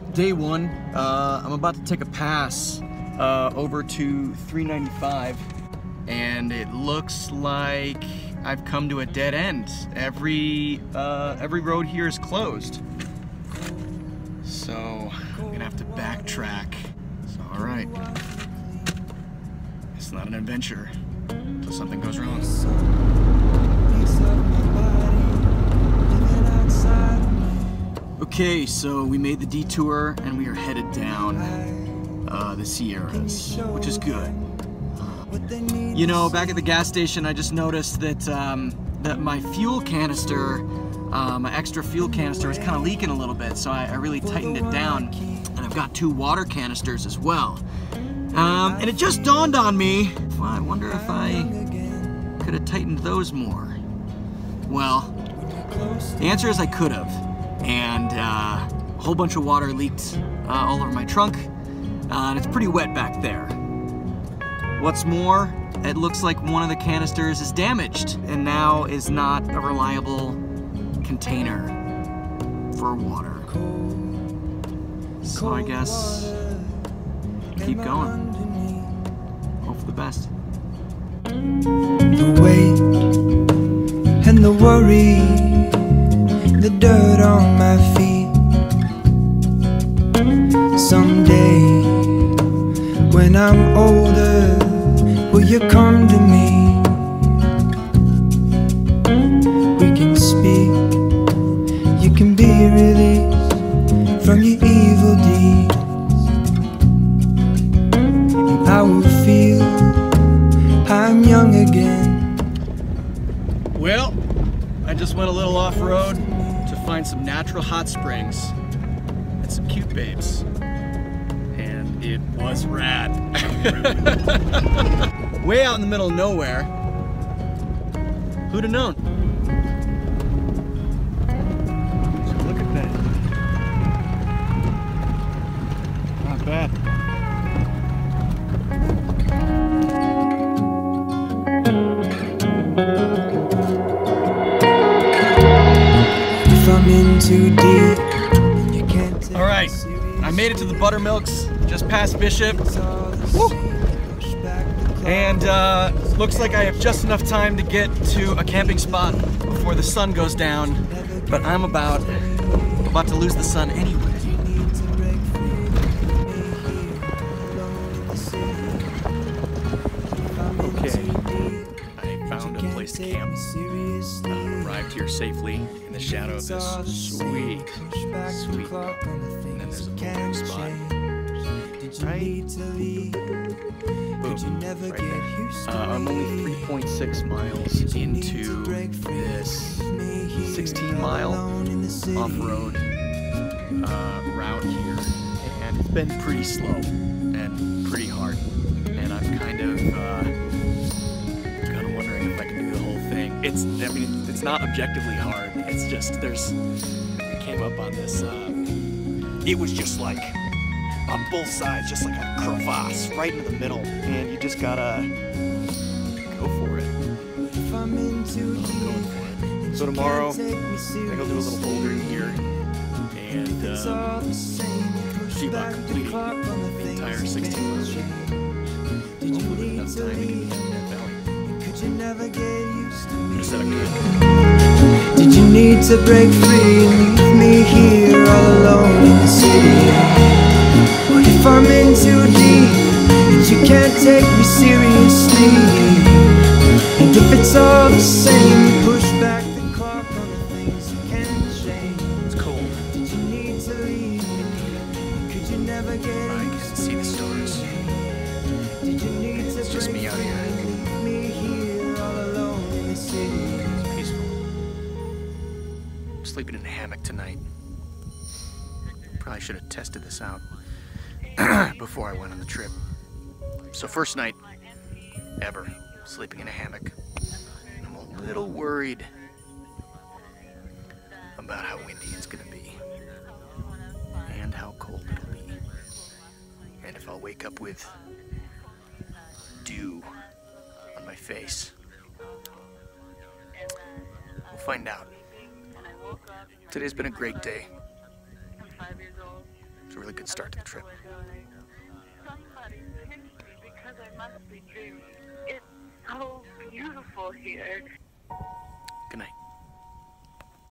Day one, I'm about to take a pass over to 395, and it looks like I've come to a dead end. Every road here is closed, so I'm gonna have to backtrack. So, all right, it's not an adventure until something goes wrong. Okay, so we made the detour and we are headed down the Sierras, which is good. You know, back at the gas station, I just noticed that that my fuel canister, my extra fuel canister, was kind of leaking a little bit, so I really tightened it down. And I've got 2 water canisters as well. And it just dawned on me, I wonder if I could have tightened those more. Well, the answer is I could have. And a whole bunch of water leaked all over my trunk, and it's pretty wet back there. What's more, it looks like one of the canisters is damaged and now is not a reliable container for water. So I guess keep going. Hope for the best. The weight and the worry, the dirt on my feet. Someday, when I'm older, will you come to me? We can speak, you can be released from your evil deeds, and I will feel I'm young again. Well, I just went a little off-road to find some natural hot springs and some cute babes, and it was rad. Way out in the middle of nowhere. Who'd have known? So look at that. Not bad. Too deep, you can't take. All right, I made it to the Buttermilks, just past Bishop. Woo. And looks like I have just enough time to get to a camping spot before the sun goes down, but I'm about to lose the sun anyway. Okay, I found a place to camp. Arrived here safely in the shadow of this sweet, sweet mountain. And then there's a bouldering spot. Right? Boom, right there. I'm only 3.6 miles into this 16-mile off-road route here. And it's been pretty slow and pretty hard. And I'm kind of wondering if I can do the whole thing. It's not objectively hard. It's just I came up on this. It was just like on both sides, just like a crevasse right in the middle, and you just gotta go for it. I'm going for it. So tomorrow, I think I'll do a little bouldering here and see about completing the entire 16 miles. Hopefully with enough time to get to that valley. I'm gonna set up camp. Did you need to break free and leave me here all alone in the city? What if I'm in too deep and you can't take me seriously? And if it's all the same, you push back the clock on the things you can't change. It's cold. Did you need to leave? Could you never get I can see the stars. Did you need to It's just me out here. leave me here all alone in the city? It's peaceful. I'm sleeping in a hammock tonight. Probably should have tested this out before I went on the trip. So first night ever sleeping in a hammock. I'm a little worried about how windy it's gonna be and how cold it'll be, and if I'll wake up with dew on my face. We'll find out. Today's been a great day. It's a really good start to the trip. Somebody pinch me because I must be dreaming. It's so beautiful here. Good night.